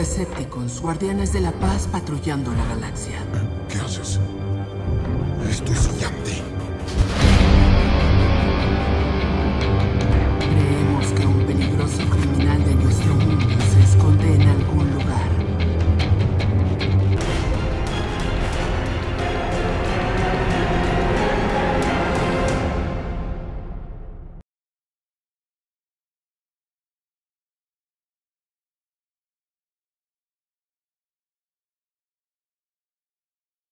Decepticons, guardianes de la paz patrullando la galaxia. ¿Qué haces